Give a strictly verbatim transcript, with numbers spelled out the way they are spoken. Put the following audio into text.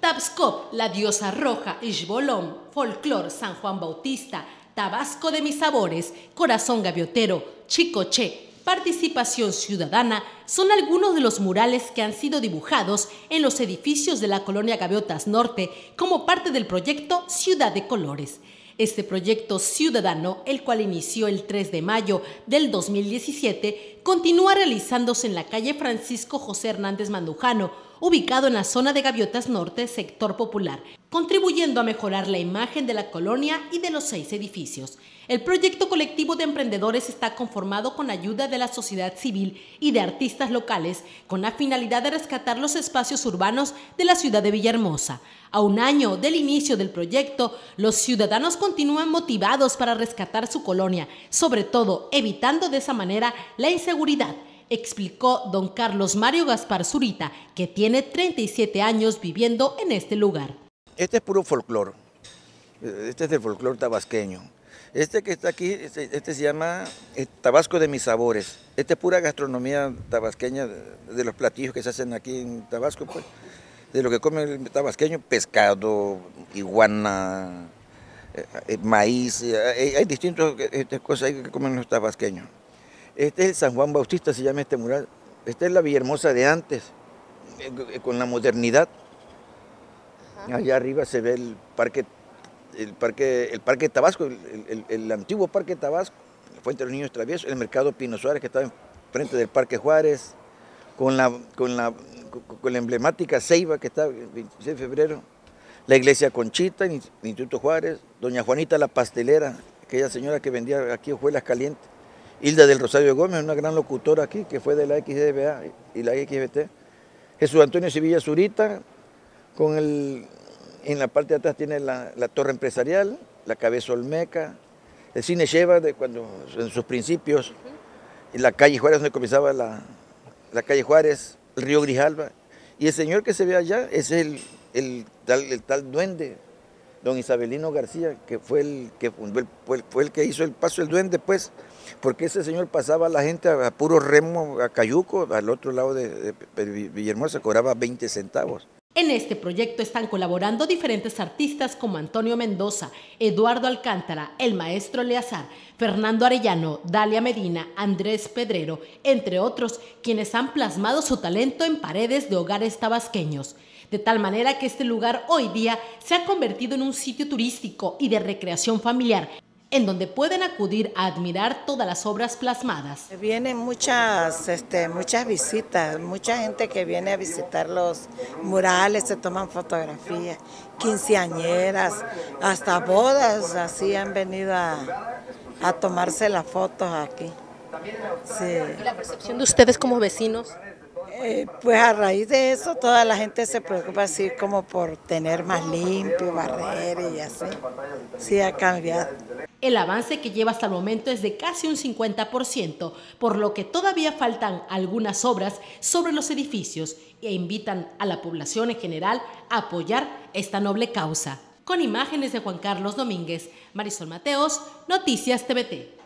Tabasco, la diosa roja, Ixbolón, folclor San Juan Bautista, Tabasco de mis sabores, corazón gaviotero, Chicoche, participación ciudadana, son algunos de los murales que han sido dibujados en los edificios de la colonia Gaviotas Norte como parte del proyecto Ciudad de Colores. Este proyecto ciudadano, el cual inició el tres de mayo del dos mil diecisiete, continúa realizándose en la calle Francisco José Hernández Mandujano, ubicado en la zona de Gaviotas Norte, sector popular, contribuyendo a mejorar la imagen de la colonia y de los seis edificios. El proyecto colectivo de emprendedores está conformado con ayuda de la sociedad civil y de artistas locales, con la finalidad de rescatar los espacios urbanos de la ciudad de Villahermosa. A un año del inicio del proyecto, los ciudadanos continúan motivados para rescatar su colonia, sobre todo evitando de esa manera la inseguridad, explicó don Carlos Mario Gaspar Zurita, que tiene treinta y siete años viviendo en este lugar. Este es puro folclor, este es del folclor tabasqueño. Este que está aquí, este, este se llama Tabasco de mis sabores. Este es pura gastronomía tabasqueña, de los platillos que se hacen aquí en Tabasco, pues, de lo que come el tabasqueño: pescado, iguana, eh, maíz, eh, hay distintas eh, cosas ahí que comen los tabasqueños. Este es el San Juan Bautista, se llama este mural. Esta es la Villahermosa de antes, eh, con la modernidad. Ajá. Allá arriba se ve el parque El parque, el parque Tabasco, el, el, el antiguo parque Tabasco, la Fuente de los Niños Traviesos, el mercado Pino Suárez que está enfrente del parque Juárez, con la, con la, con la emblemática Ceiba que está el veintiséis de febrero, la iglesia Conchita, el Instituto Juárez, doña Juanita la pastelera, aquella señora que vendía aquí hojuelas calientes, Hilda del Rosario Gómez, una gran locutora aquí que fue de la X D B A y la X B T, Jesús Antonio Sevilla Zurita, con el... En la parte de atrás tiene la, la torre empresarial, la cabeza olmeca, el cine Sheva de cuando, en sus principios, y la calle Juárez donde comenzaba la, la calle Juárez, el río Grijalva. Y el señor que se ve allá es el, el, tal, el tal duende, don Isabelino García, que fue el que fundó el, fue, fue el que hizo el paso del duende, pues, porque ese señor pasaba a la gente a, a puro remo, a Cayuco, al otro lado de, de, de Villahermosa, cobraba veinte centavos. En este proyecto están colaborando diferentes artistas como Antonio Mendoza, Eduardo Alcántara, el maestro Eleazar, Fernando Arellano, Dalia Medina, Andrés Pedrero, entre otros, quienes han plasmado su talento en paredes de hogares tabasqueños. De tal manera que este lugar hoy día se ha convertido en un sitio turístico y de recreación familiar, en donde pueden acudir a admirar todas las obras plasmadas. Vienen muchas, este, muchas visitas, mucha gente que viene a visitar los murales, se toman fotografías, quinceañeras, hasta bodas, así han venido a, a tomarse las fotos aquí. Sí. ¿Y la percepción de ustedes como vecinos? Eh, pues a raíz de eso toda la gente se preocupa así como por tener más limpio, barrer y así. Sí ha cambiado. El avance que lleva hasta el momento es de casi un cincuenta por ciento, por lo que todavía faltan algunas obras sobre los edificios e invitan a la población en general a apoyar esta noble causa. Con imágenes de Juan Carlos Domínguez, Marisol Mateos, Noticias T V T.